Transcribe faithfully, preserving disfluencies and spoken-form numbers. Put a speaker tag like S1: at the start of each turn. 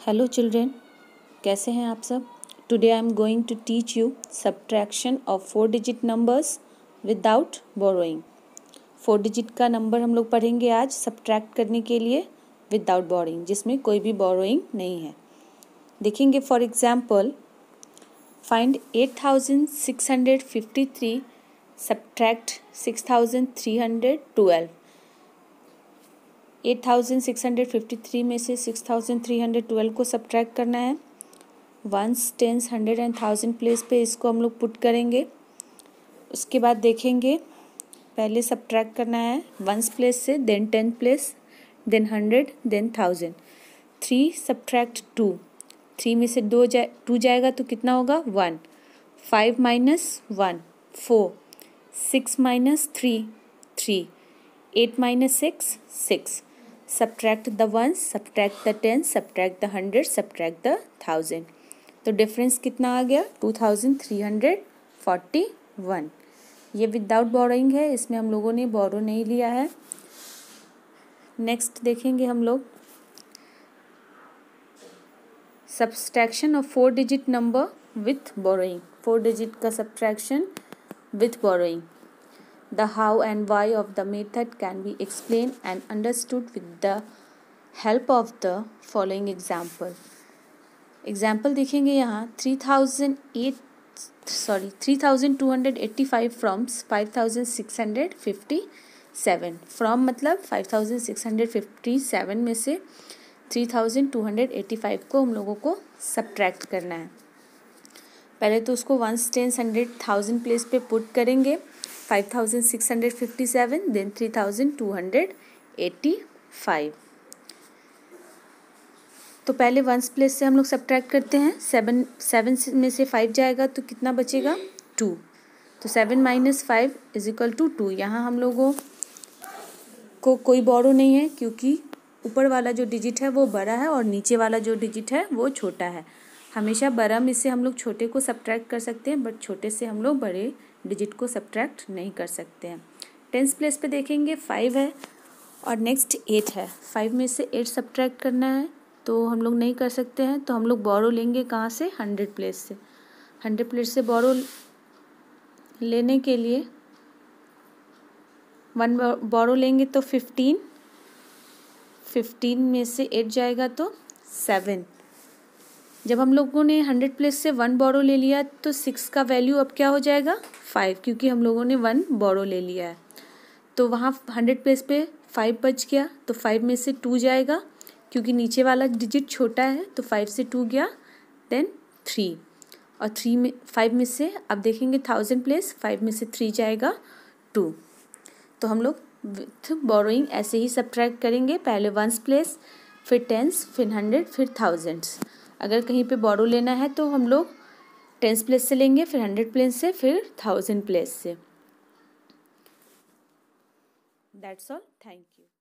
S1: Hello children, कैसे हैं आप सब। Today I am going to teach you subtraction of four digit numbers without borrowing. Four digit का number हम लोग पढ़ेंगे आज सब्ट्रैक्ट करने के लिए विदाउट बोरोइंग, जिसमें कोई भी बोरोइंग नहीं है। देखेंगे for example, find eight thousand six hundred fifty three subtract six thousand three hundred twelve. Eight thousand six hundred fifty three में से six thousand three hundred twelve को सब्ट्रैक्ट करना है। Ones, tens, hundred and thousand place पे इसको हम लोग put करेंगे। उसके बाद देखेंगे, पहले सब्ट्रैक्ट करना है वंस प्लेस से, then ten place, then hundred, then thousand. Three subtract two, three में से दो जाए टू जाएगा तो कितना होगा one. Five minus one four, six minus three three, eight minus six six. Subtract the ones, subtract the tens, subtract the hundred, subtract the thousand। तो difference कितना आ गया two thousand three hundred forty one. ये without borrowing है, इसमें हम लोगों ने बोरो नहीं लिया है। नेक्स्ट देखेंगे हम लोग subtraction of four digit number with borrowing. Four digit का subtraction with borrowing. The how and why of the method can be explained and understood with the help of the following example। Example देखेंगे यहाँ three thousand eight sorry three thousand two hundred eighty five from five thousand six hundred fifty seven. From मतलब five thousand six hundred fifty seven में से three thousand two hundred eighty five को हम लोगों को subtract करना है। पहले तो उसको ones, tens, hundred, thousand place पे पुट करेंगे। Five thousand six hundred fifty seven, then three thousand two hundred eighty five. तो पहले वंस प्लेस से हम लोग सब्ट्रैक्ट करते हैं। सेवन सेवन में से फाइव जाएगा तो कितना बचेगा टू। तो seven minus five is equal to two. यहाँ हम लोगों को कोई बोरो नहीं है, क्योंकि ऊपर वाला जो डिजिट है वो बड़ा है और नीचे वाला जो डिजिट है वो छोटा है। हमेशा बड़ा में से हम लोग छोटे को सब्ट्रैक्ट कर सकते हैं, बट छोटे से हम लोग बड़े डिजिट को सब्ट्रैक्ट नहीं कर सकते हैं। टेंस प्लेस पे देखेंगे फाइव है और नेक्स्ट एट है। फाइव में से एट सब्ट्रैक्ट करना है तो हम लोग नहीं कर सकते हैं, तो हम लोग बोरो लेंगे कहाँ से, हंड्रेड प्लेस से। हंड्रेड प्लेस से बोरो लेने के लिए वन बोरो लेंगे तो फिफ्टीन, फिफ्टीन में से एट जाएगा तो सेवन। जब हम लोगों ने हंड्रेड प्लेस से वन बोरो ले लिया तो सिक्स का वैल्यू अब क्या हो जाएगा फाइव, क्योंकि हम लोगों ने वन बोरो ले लिया है। तो वहाँ हंड्रेड प्लेस पे फाइव बच गया, तो फाइव में से टू जाएगा, क्योंकि नीचे वाला डिजिट छोटा है, तो फाइव से टू गया, देन थ्री। और थ्री में फाइव में से अब देखेंगे थाउजेंड प्लेस, फाइव में से थ्री जाएगा टू। तो हम लोग विथ बोरोइंग ऐसे ही सब्ट्रैक्ट करेंगे, पहले वंस प्लेस, फिर टेंस, फिर हंड्रेड, फिर थाउजेंड्स। अगर कहीं पे बोरो लेना है तो हम लोग टेंस प्लेस से लेंगे, फिर हंड्रेड प्लेस से, फिर थाउजेंड प्लेस से। That's all, thank you.